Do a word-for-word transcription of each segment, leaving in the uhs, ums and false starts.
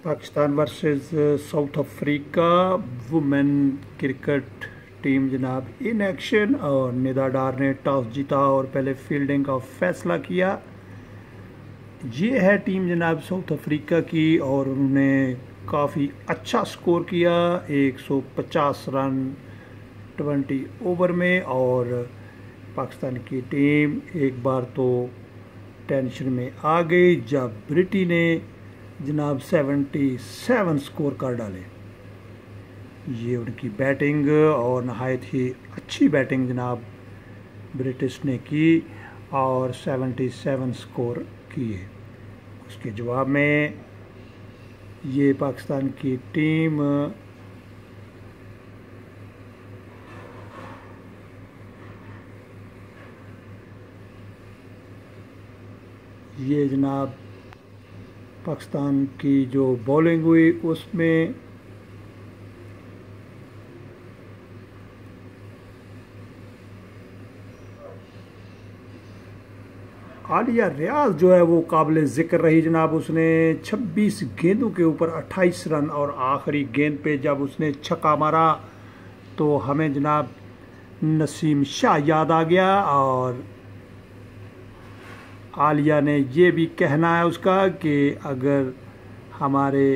Pakistan versus South Africa women cricket team जनाब in action. और निदा डार ने टॉस जीता और पहले फील्डिंग का फैसला किया। ये है टीम जनाब साउथ अफ्रीका की और उन्होंने काफ़ी अच्छा स्कोर किया, एक सौ पचास रन बीस ओवर में। और पाकिस्तान की टीम एक बार तो टेंशन में आ गई जब ब्रिटी ने जनाब सतहत्तर स्कोर कर डाले। ये उनकी बैटिंग और नहायत ही अच्छी बैटिंग जनाब ब्रिटिश ने की और सतहत्तर स्कोर किए। उसके जवाब में ये पाकिस्तान की टीम ये जनाब पाकिस्तान की जो बॉलिंग हुई उसमें आलिया रियाज जो है वो काबिल ज़िक्र रही जनाब। उसने छब्बीस गेंदों के ऊपर अट्ठाईस रन और आखिरी गेंद पे जब उसने छक्का मारा तो हमें जनाब नसीम शाह याद आ गया। और आलिया ने ये भी कहना है उसका कि अगर हमारे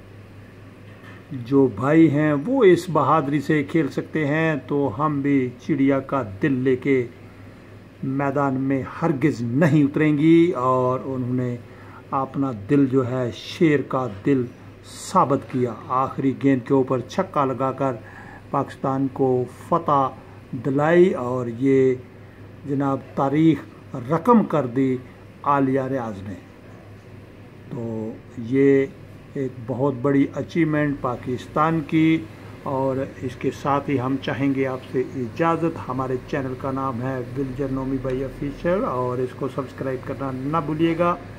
जो भाई हैं वो इस बहादुरी से खेल सकते हैं तो हम भी चिड़िया का दिल लेके मैदान में हरगिज़ नहीं उतरेंगी। और उन्होंने अपना दिल जो है शेर का दिल साबित किया। आखिरी गेंद के ऊपर छक्का लगाकर पाकिस्तान को फतह दिलाई और ये जनाब तारीख रकम कर दी आलिया रियाज ने। तो ये एक बहुत बड़ी अचीवमेंट पाकिस्तान की। और इसके साथ ही हम चाहेंगे आपसे इजाज़त। हमारे चैनल का नाम है विल्जर नोमी भाई ऑफिशियल और इसको सब्सक्राइब करना ना भूलिएगा।